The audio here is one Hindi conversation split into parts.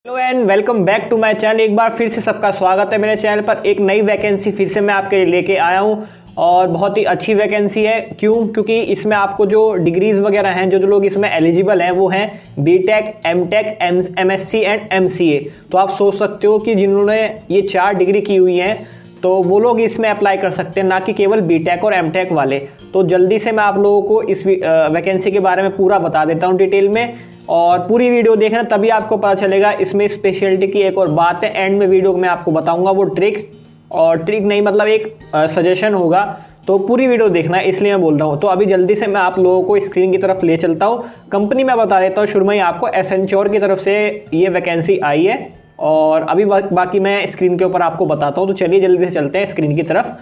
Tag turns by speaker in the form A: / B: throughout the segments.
A: Hello and welcome back to my channel. एक बार फिर से सबका स्वागत है मेरे चैनल पर। एक नई वैकेंसी फिर से मैं आपके लिए लेके आया हूँ और बहुत ही अच्छी वैकेंसी है। क्योंकि इसमें आपको जो डिग्रीज वगैरह हैं, जो लोग इसमें एलिजिबल हैं वो हैं BTech, MTech, MSc and MCA. तो आप सोच सकते हो कि जिन्होंने ये 4 डिग्री की हुई हैं तो वो लोग इसमें अप्लाई कर सकते हैं, ना कि केवल बीटेक और एमटेक वाले। तो जल्दी से मैं आप लोगों को इस वैकेंसी के बारे में पूरा बता देता हूँ डिटेल में, और पूरी वीडियो देखना तभी आपको पता चलेगा। इसमें स्पेशलिटी की एक और बात है, एंड में वीडियो में आपको बताऊंगा वो ट्रिक, और ट्रिक नहीं मतलब एक सजेशन होगा। तो पूरी वीडियो देखना है, इसलिए मैं बोल रहा हूँ। तो अभी जल्दी से मैं आप लोगों को स्क्रीन की तरफ ले चलता हूँ। कंपनी मैं बता देता हूँ शुरू में ही आपको, एसेंचोर की तरफ से ये वैकेंसी आई है, और अभी बाकी मैं स्क्रीन के ऊपर आपको बताता हूँ। तो चलिए जल्दी से चलते हैं स्क्रीन की तरफ।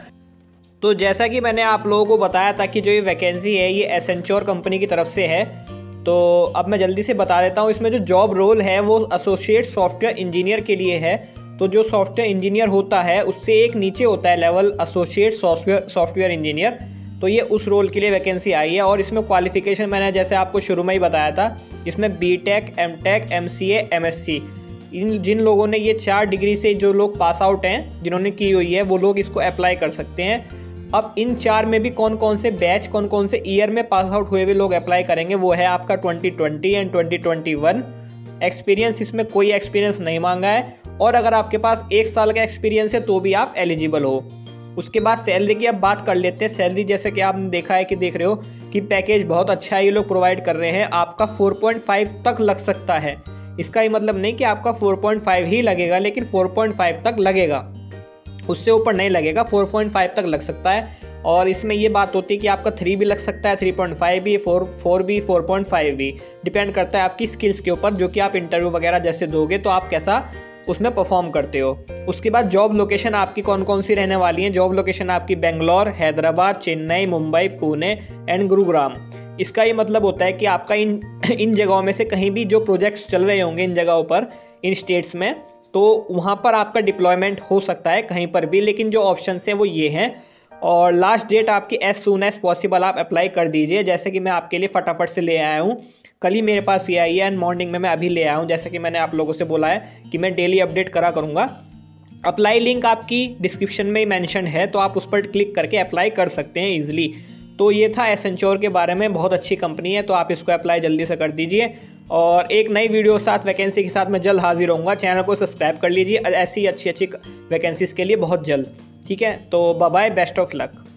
A: तो जैसा कि मैंने आप लोगों को बताया था कि जो ये वैकेंसी है ये एसेंचोर कंपनी की तरफ से है, तो अब मैं जल्दी से बता देता हूँ। इसमें जो जॉब रोल है वो एसोसिएट सॉफ्टवेयर इंजीनियर के लिए है। तो जो सॉफ्टवेयर इंजीनियर होता है उससे एक नीचे होता है लेवल, एसोसिएट सॉफ्टवेयर इंजीनियर। तो ये उस रोल के लिए वैकेंसी आई है, और इसमें क्वालिफिकेशन मैंने जैसे आपको शुरू में ही बताया था, इसमें बीटेक, एमटेक, एमसीए, एमएससी, जिन लोगों ने ये 4 डिग्री से जो लोग पास आउट हैं, जिन्होंने की हुई है, वो लोग इसको अप्लाई कर सकते हैं। अब इन 4 में भी कौन कौन से बैच, कौन कौन से ईयर में पास आउट हुए हुए लोग अप्लाई करेंगे, वो है आपका 2020 एंड 2021। एक्सपीरियंस इसमें कोई एक्सपीरियंस नहीं मांगा है, और अगर आपके पास 1 साल का एक्सपीरियंस है तो भी आप एलिजिबल हो। उसके बाद सैलरी की अब बात कर लेते हैं। सैलरी जैसे कि आपने देखा है कि देख रहे हो कि पैकेज बहुत अच्छा है, ये लोग प्रोवाइड कर रहे हैं। आपका 4.5 तक लग सकता है। इसका ही मतलब नहीं कि आपका 4.5 ही लगेगा, लेकिन 4.5 तक लगेगा, उससे ऊपर नहीं लगेगा, 4.5 तक लग सकता है। और इसमें ये बात होती है कि आपका 3 भी लग सकता है, 3.5 भी, 4 भी, 4.5 भी, डिपेंड करता है आपकी स्किल्स के ऊपर, जो कि आप इंटरव्यू वगैरह जैसे दोगे तो आप कैसा उसमें परफॉर्म करते हो। उसके बाद जॉब लोकेशन आपकी कौन कौन सी रहने वाली है। जॉब लोकेशन आपकी बेंगलोर, हैदराबाद, चेन्नई, मुंबई, पुणे एंड गुरुग्राम। इसका ये मतलब होता है कि आपका इन जगहों में से कहीं भी जो प्रोजेक्ट्स चल रहे होंगे इन जगहों पर, इन स्टेट्स में, तो वहाँ पर आपका डिप्लॉयमेंट हो सकता है कहीं पर भी। लेकिन जो ऑप्शंस हैं वो ये हैं, और लास्ट डेट आपकी एज सून एज पॉसिबल आप अप्लाई कर दीजिए। जैसे कि मैं आपके लिए फटाफट से ले आया हूँ, कल ही मेरे पास ये आई है एंड मॉर्निंग में मैं अभी ले आया हूँ। जैसे कि मैंने आप लोगों से बोला है कि मैं डेली अपडेट करा करूँगा। अप्लाई लिंक आपकी डिस्क्रिप्शन में मैंशन है, तो आप उस पर क्लिक करके अप्लाई कर सकते हैं ईजिली। तो ये था एसेंचोर के बारे में, बहुत अच्छी कंपनी है, तो आप इसको अप्लाई जल्दी से कर दीजिए। और एक नई वीडियो साथ वैकेंसी के साथ मैं जल्द हाजिर होऊंगा। चैनल को सब्सक्राइब कर लीजिए ऐसी अच्छी वैकेंसीज के लिए बहुत जल्द। ठीक है, तो bye bye, best of luck.